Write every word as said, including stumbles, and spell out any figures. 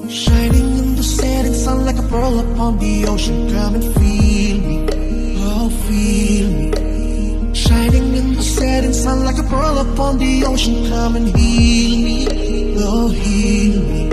Shining in the setting sun like a pearl upon the ocean. Come and feel me, oh feel me. Shining in the setting sun like a pearl upon the ocean. Come and heal me, oh heal me.